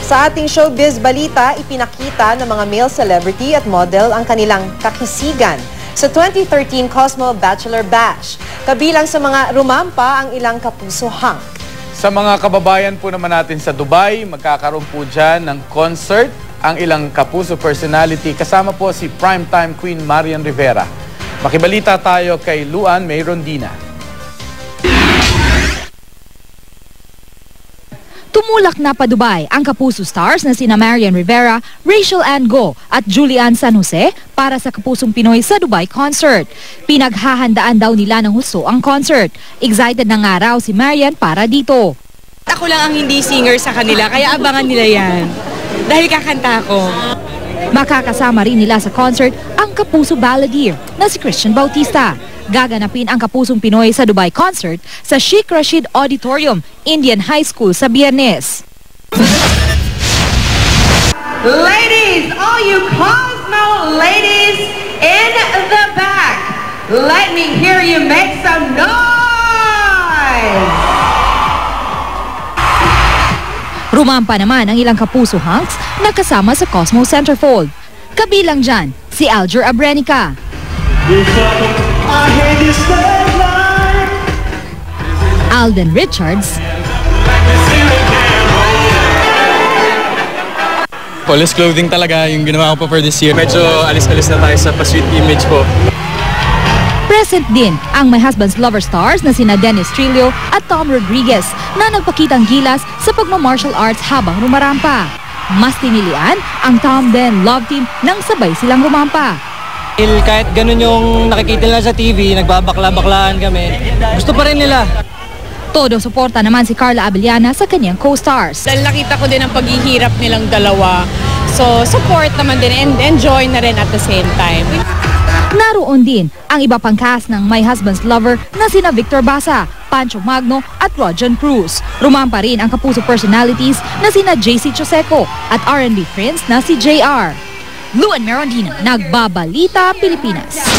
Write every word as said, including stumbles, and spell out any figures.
Sa ating showbiz balita, ipinakita ng mga male celebrity at model ang kanilang kakisigan sa twenty thirteen Cosmo Bachelor Bash. Kabilang sa mga rumampa ang ilang kapuso hunk. Sa mga kababayan po naman natin sa Dubai, magkakaroon po dyan ng concert ang ilang kapuso personality. Kasama po si primetime Queen Marian Rivera. Makibalita tayo kay Luan May Rondina. Tumulak na pa Dubai ang kapuso stars na sina Marian Rivera, Rachel Ann Go at Julian San Jose para sa Kapusong Pinoy sa Dubai concert. Pinaghahandaan daw nila ng husto ang concert. Excited na nga raw si Marian para dito. Ako lang ang hindi singer sa kanila, kaya abangan nila yan. Dahil kakanta ako. Makakasama rin nila sa concert ang kapuso balladeer na si Christian Bautista. Gaganapin ang Kapusong Pinoy sa Dubai concert sa Sheikh Rashid Auditorium, Indian High School sa Biyernes. Ladies, all you Cosmo ladies in the back, let me hear you make some noise! Rumampa naman ang ilang kapuso hunks na kasama sa Cosmo Centerfold. Kabilang dyan, si Alger Abrenica, Alden Richards, Police clothing talaga yung ginawa ko po for this year. Medyo alis-alis na tayo sa pa-sweet image po. Present din ang My Husband's Lover stars na sina Dennis Trillo at Tom Rodriguez na nagpakitang gilas sa pagma-martial arts habang rumarampa. Mas tinilian ang Tom Den Love Team nang sabay silang rumampa. Kahit ganun yung nakikita nila sa T V, nagbabakla-baklaan kami, gusto pa rin nila. Todo suporta naman si Carla Abellana sa kanyang co-stars. Dahil nakita ko din ang paghihirap nilang dalawa. So, support naman din and enjoy na rin at the same time. Naroon din ang iba pang cast ng My Husband's Lover na sina Victor Basa, Pancho Magno at Rojan Cruz. Rumampa rin ang kapuso personalities na sina J C Choseco at R and B Prince na si J R. Luan Merondina, Nagbabalita, Pilipinas.